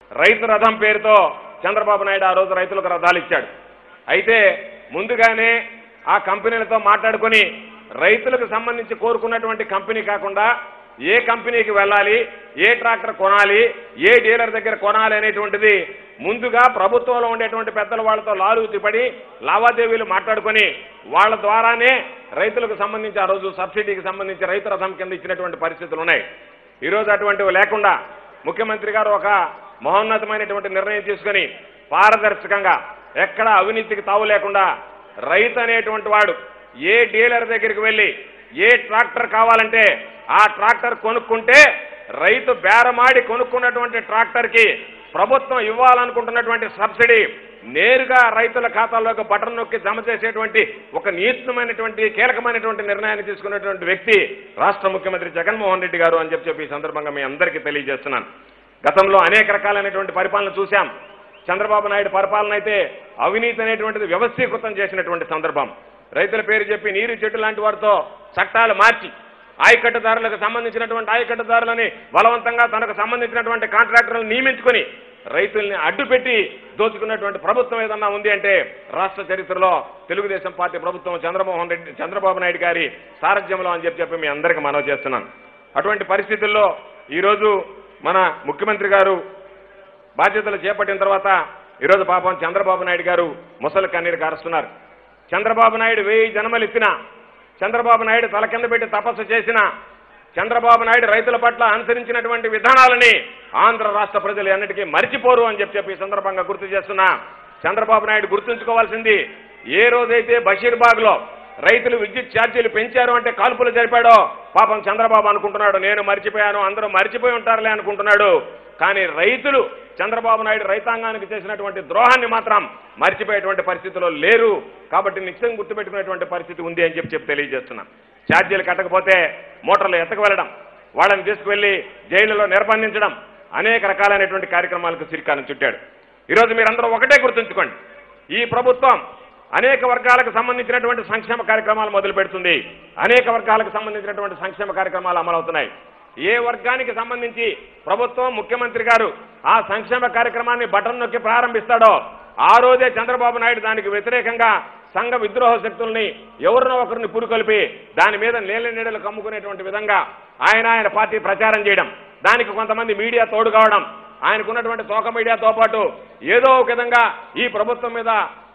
రైతు రథం పేరుతో చంద్రబాబు నాయుడు ఆ రోజు రైతులకు రథాలు ఇచ్చాడు. అయితే ముందుగానే ఆ కంపెనీలతో మాట్లాడుకొని రైతులకు సంబంధించి కోరుకున్నటువంటి కంపెనీ కాకుండా ఏ కంపెనీకి వెళ్ళాలి, ఏ ట్రాక్టర్ కొనాలి, ఏ డీలర్ దగ్గర కొనాలి అనేటువంటిది ముందుగా ప్రభుత్వంలో ఉండేటువంటి పెద్దల వాళ్ళతో లాలూతిపడి లావాదేవీలు మాట్లాడుకొని వాళ్ళ ద్వారానే రైతులకు సంబంధించి ఆ రోజు సబ్సిడీకి సంబంధించి రైతు రథం కింద ఇచ్చినటువంటి పరిస్థితులు ఉన్నాయి. ఈరోజు అటువంటివి లేకుండా ముఖ్యమంత్రి గారు ఒక మహోన్నతమైనటువంటి నిర్ణయం తీసుకొని పారదర్శకంగా ఎక్కడ అవినీతికి తావు లేకుండా రైతు అనేటువంటి వాడు ఏ డీలర్ దగ్గరికి వెళ్ళి ఏ ట్రాక్టర్ కావాలంటే ఆ ట్రాక్టర్ కొనుక్కుంటే రైతు బేరమాడి కొనుక్కున్నటువంటి ట్రాక్టర్కి ప్రభుత్వం ఇవ్వాలనుకుంటున్నటువంటి సబ్సిడీ నేరుగా రైతుల ఖాతాల్లోకి బటన్ నొక్కి జమ చేసేటువంటి ఒక నీచమైనటువంటి కీలకమైనటువంటి నిర్ణయాన్ని తీసుకున్నటువంటి వ్యక్తి రాష్ట్ర ముఖ్యమంత్రి జగన్మోహన్ రెడ్డి గారు అని చెప్పి ఈ సందర్భంగా మీ అందరికీ తెలియజేస్తున్నాను. గతంలో అనేక రకాలైనటువంటి పరిపాలన చూశాం. చంద్రబాబు నాయుడు పరిపాలన అయితే అవినీతి అనేటువంటిది వ్యవస్థీకృతం చేసినటువంటి సందర్భం. రైతుల పేరు చెప్పి నీరు చెట్టు లాంటి వారితో చట్టాలు మార్చి ఆయకట్టుదారులకు సంబంధించినటువంటి ఆయకట్టుదారులని బలవంతంగా తనకు సంబంధించినటువంటి కాంట్రాక్టర్లను నియమించుకొని రైతుల్ని అడ్డుపెట్టి దోచుకున్నటువంటి ప్రభుత్వం ఏదన్నా ఉంది అంటే రాష్ట్ర చరిత్రలో తెలుగుదేశం పార్టీ ప్రభుత్వం చంద్రబాబు నాయుడు గారి సారథ్యంలో అని చెప్పి మీ అందరికీ మనవి చేస్తున్నాను. అటువంటి పరిస్థితుల్లో ఈరోజు మన ముఖ్యమంత్రి గారు బాధ్యతలు చేపట్టిన తర్వాత ఈరోజు పాపం చంద్రబాబు నాయుడు గారు ముసలి కన్నీరు కారుస్తున్నారు. చంద్రబాబు నాయుడు 1000 జన్మలు ఎత్తినా, చంద్రబాబు నాయుడు తల కింద పెట్టి తపస్సు చేసిన, చంద్రబాబు నాయుడు రైతుల పట్ల అనుసరించినటువంటి విధానాలని ఆంధ్ర రాష్ట్ర ప్రజలు ఎన్నటికీ మరిచిపోరు అని చెప్పి ఈ సందర్భంగా గుర్తు చేస్తున్నా. చంద్రబాబు నాయుడు గుర్తుంచుకోవాల్సింది, ఏ రోజైతే బషీర్బాగ్లో రైతులు విద్యుత్ ఛార్జీలు పెంచారు అంటే కాల్పులు జరిపాడో పాపం చంద్రబాబు అనుకుంటున్నాడు నేను మర్చిపోయాను, అందరూ మర్చిపోయి ఉంటారులే అనుకుంటున్నాడు. కానీ రైతులు చంద్రబాబు నాయుడు రైతాంగానికి చేసినటువంటి ద్రోహాన్ని మాత్రం మర్చిపోయేటువంటి పరిస్థితిలో లేరు. కాబట్టి నిత్యం గుర్తుపెట్టుకునేటువంటి పరిస్థితి ఉంది అని చెప్పి తెలియజేస్తున్నాం. ఛార్జీలు కట్టకపోతే మోటార్లు ఎత్తకు వెళ్ళడం, వాళ్ళని తీసుకువెళ్లి జైలులో నిర్బంధించడం, అనేక రకాలైనటువంటి కార్యక్రమాలకు శ్రీకారం చుట్టాడు. ఈరోజు మీరందరూ ఒకటే గుర్తుంచుకోండి, ఈ ప్రభుత్వం అనేక వర్గాలకు సంబంధించినటువంటి సంక్షేమ కార్యక్రమాలు మొదలు పెడుతుంది, అనేక వర్గాలకు సంబంధించినటువంటి సంక్షేమ కార్యక్రమాలు అమలవుతున్నాయి. ఏ వర్గానికి సంబంధించి ప్రభుత్వం ముఖ్యమంత్రి గారు ఆ సంక్షేమ కార్యక్రమాన్ని బటన్ నొక్కి ప్రారంభిస్తాడో ఆ రోజే చంద్రబాబు నాయుడు దానికి వ్యతిరేకంగా సంఘ విద్రోహ శక్తుల్ని ఎవరినో ఒకరిని పురుకొల్పి దాని మీద నీళ్ళ నీడలు కమ్ముకునేటువంటి విధంగా ఆయన పార్టీ ప్రచారం చేయడం, దానికి కొంతమంది మీడియా తోడు కావడం, ఆయనకున్నటువంటి తోక మీడియాతో పాటు ఏదో ఒక విధంగా ఈ ప్రభుత్వం మీద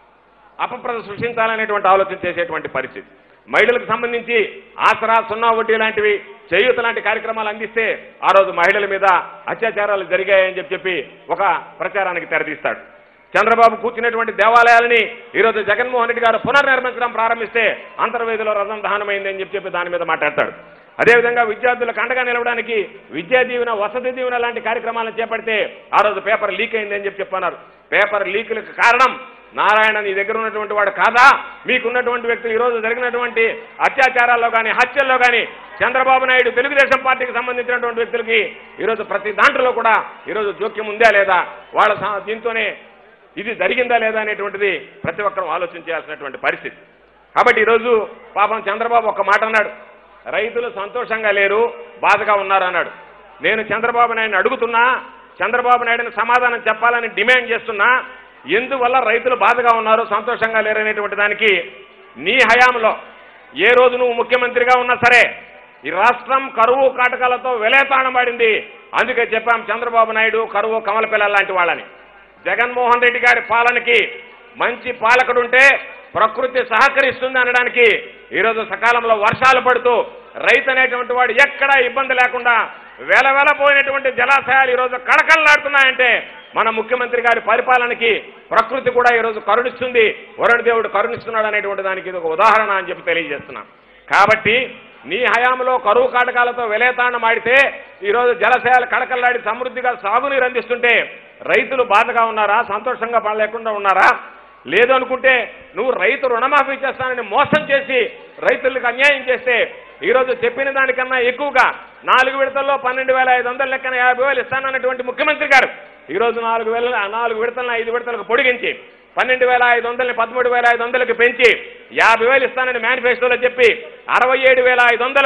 అపప్రద సృష్టించాలనేటువంటి ఆలోచన చేసేటువంటి పరిస్థితి. మహిళలకు సంబంధించి ఆసరా, సున్నా వడ్డీ లాంటివి, చేయూత లాంటి కార్యక్రమాలు అందిస్తే ఆ రోజు మహిళల మీద అత్యాచారాలు జరిగాయని చెప్పి ఒక ప్రచారానికి తెరదీస్తాడు. చంద్రబాబు కూర్చున్నటువంటి దేవాలయాలని ఈరోజు జగన్మోహన్ రెడ్డి గారు పునర్నిర్మించడం ప్రారంభిస్తే అంతర్వేదిలో రథం దహనమైందని చెప్పి దాని మీద మాట్లాడతాడు. అదేవిధంగా విద్యార్థులకు అండగా నిలవడానికి విద్యా దీవెన, వసతి దీవెన లాంటి కార్యక్రమాలను చేపడితే ఆ రోజు పేపర్ లీక్ అయిందని చెప్పన్నారు. పేపర్ లీకులకు కారణం నారాయణ నీ దగ్గర ఉన్నటువంటి వాడు కాదా? మీకున్నటువంటి వ్యక్తులు ఈరోజు జరిగినటువంటి అత్యాచారాల్లో కానీ హత్యల్లో కానీ చంద్రబాబు నాయుడు తెలుగుదేశం పార్టీకి సంబంధించినటువంటి వ్యక్తులకి ఈరోజు ప్రతి దాంట్లో కూడా ఈరోజు జోక్యం ఉందా లేదా, వాళ్ళ దీంతోనే ఇది జరిగిందా లేదా అనేటువంటిది ప్రతి ఒక్కరూ ఆలోచించాల్సినటువంటి పరిస్థితి. కాబట్టి ఈరోజు పాపం చంద్రబాబు ఒక మాట అన్నాడు, రైతులు సంతోషంగా లేరు, బాధగా ఉన్నారు అన్నాడు. నేను చంద్రబాబు నాయుడిని అడుగుతున్నా, చంద్రబాబు నాయుడిని సమాధానం చెప్పాలని డిమాండ్ చేస్తున్నా, ఎందువల్ల రైతులు బాధగా ఉన్నారు, సంతోషంగా లేరనేటువంటి దానికి నీ హయాంలో ఏ రోజు నువ్వు ముఖ్యమంత్రిగా ఉన్నా సరే ఈ రాష్ట్రం కరువు కాటకాలతో వెలేతాళమాడింది. అందుకే చెప్పాం చంద్రబాబు నాయుడు కరువు కమల పిల్లల లాంటి వాళ్ళని. జగన్మోహన్ రెడ్డి గారి పాలనకి మంచి పాలకుడుంటే ప్రకృతి సహకరిస్తుంది అనడానికి ఈరోజు సకాలంలో వర్షాలు పడుతూ రైతు అనేటువంటి వాడు ఎక్కడా ఇబ్బంది లేకుండా వెలవెలపోయినటువంటి జలాశయాలు ఈరోజు కడకల్లాడుతున్నాయంటే మన ముఖ్యమంత్రి గారి పరిపాలనకి ప్రకృతి కూడా ఈరోజు కరుణిస్తుంది, వరుణ దేవుడు కరుణిస్తున్నాడు అనేటువంటి దానికి ఇది ఒక ఉదాహరణ అని చెప్పి తెలియజేస్తున్నాం. కాబట్టి నీ హయాంలో కరువు కాటకాలతో వెలేతాండం ఆడితే ఈరోజు జలాశయాలు కడకల్లాడి సమృద్ధిగా సాగునీరు అందిస్తుంటే రైతులు బాధగా ఉన్నారా, సంతోషంగా లేకుండా ఉన్నారా? లేదు అనుకుంటే నువ్వు రైతు రుణమాఫీ చేస్తానని మోసం చేసి రైతులకు అన్యాయం చేస్తే ఈరోజు చెప్పిన దానికన్నా ఎక్కువగా 4 విడతల్లో 12,500 లెక్కన 50,000 ఇస్తానన్నటువంటి ముఖ్యమంత్రి గారు ఈరోజు 4 విడతలను 5 విడతలకు పొడిగించి 12,500ని 13,500కి పెంచి 50,000 ఇస్తానని మేనిఫెస్టోలో చెప్పి 67,500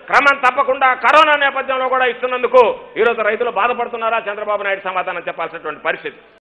క్రమం తప్పకుండా కరోనా నేపథ్యంలో కూడా ఇస్తున్నందుకు ఈరోజు రైతులు బాధపడుతున్నారా? చంద్రబాబు నాయుడు సమాధానం చెప్పాల్సినటువంటి పరిస్థితి.